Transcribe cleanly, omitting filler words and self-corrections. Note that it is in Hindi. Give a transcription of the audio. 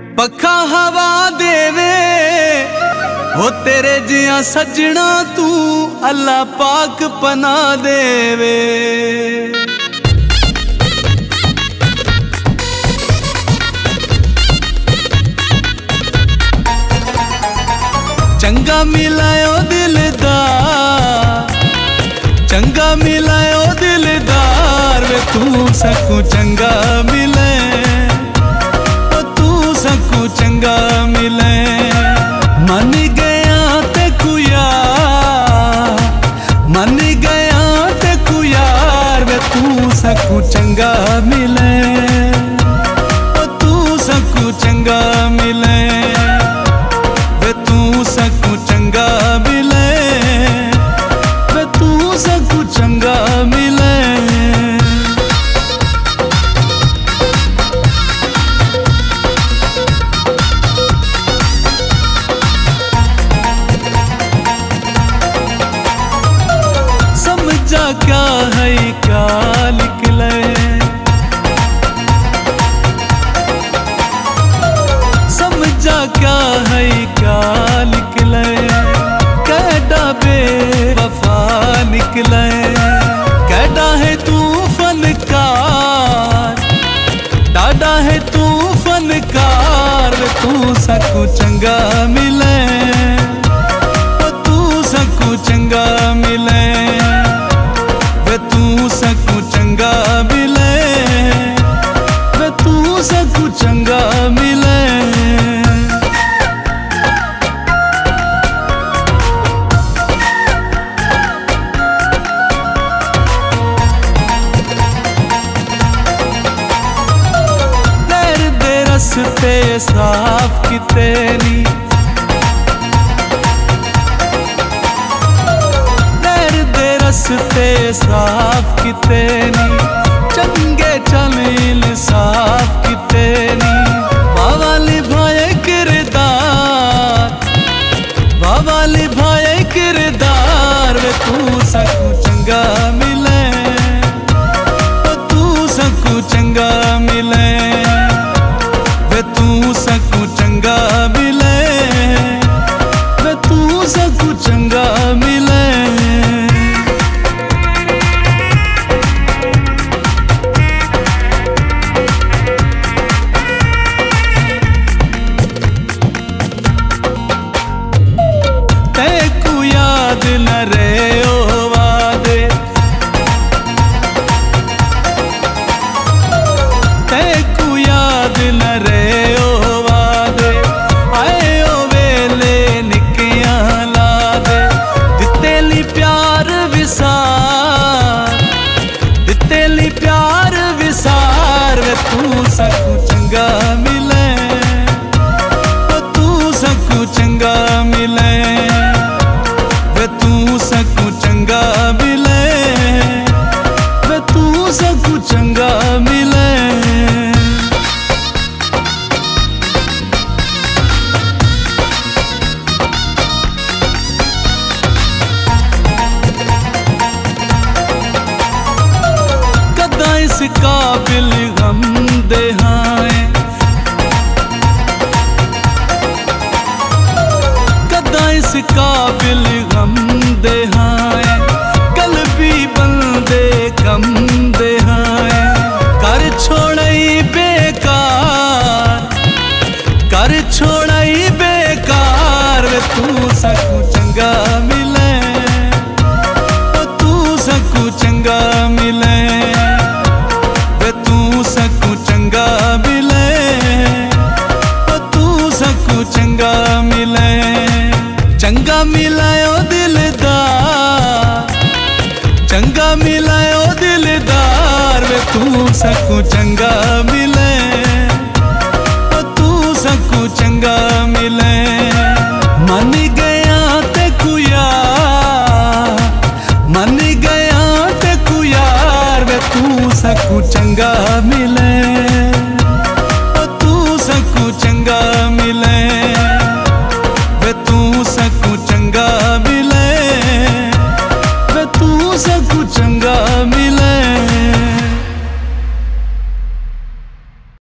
पखा हवा देवे हो तेरे जिया सजना तू अल्लाह पाक पना देवे। चंगा मिलायो दिलदार, चंगा मिलायो दिलदार वे तू सकू चंगा मिले, तू सकू चंगा मिले। मन गया ते कुया, मन गया ते कुयार वे तू सकू चंगा मिले, तू सकू चंगा मिले, तू सकू चंगा मिले, तू सकू चंगा मिले। समझा क्या है क्या निकले, समझा क्या है क्या निकले, कैडा बेवफा निकले, कैडा है तू फनकार, डाडा है तू फनकार, तू सकू चंगा मिले, तू सकू चंगा मिले, तू सकू चंगा मिले, तू सकू चंगा मिले। रस्ते साफ किते नी, नैर दे रस्ते साफ किते नी, चंगे चल इंसाफ किते नी। बावाली भाई किरदार, बावाली भाई किरदार वे तू सकू चंगा मिले, तू सकू चंगा मिले, तू सकू चंगा मिले, तू सकू चंगा मिले। तेकू याद न रे ओ वादे, तेकू याद न रे प्यार विसार वे तू सकू चंगा मिले, तू सकू चंगा मिले, वे तू सकू चंगा मिले, वे तू सकू चंगा मिले। इस काबिल गम देहाए, कदा इस काबिल गम देहाए, कल भी बंदे कम देहाए। कर छोड़ई बेकार, कर छोड़ई बेकार वे तू सकू चंगा मिले, तू सकू चंगा मिले, तू सकू चंगा मिले, तू सकू चंगा मिले। चंगा मिलायो दिलदार, चंगा मिलायो दिलदार वे तू सकू चंगा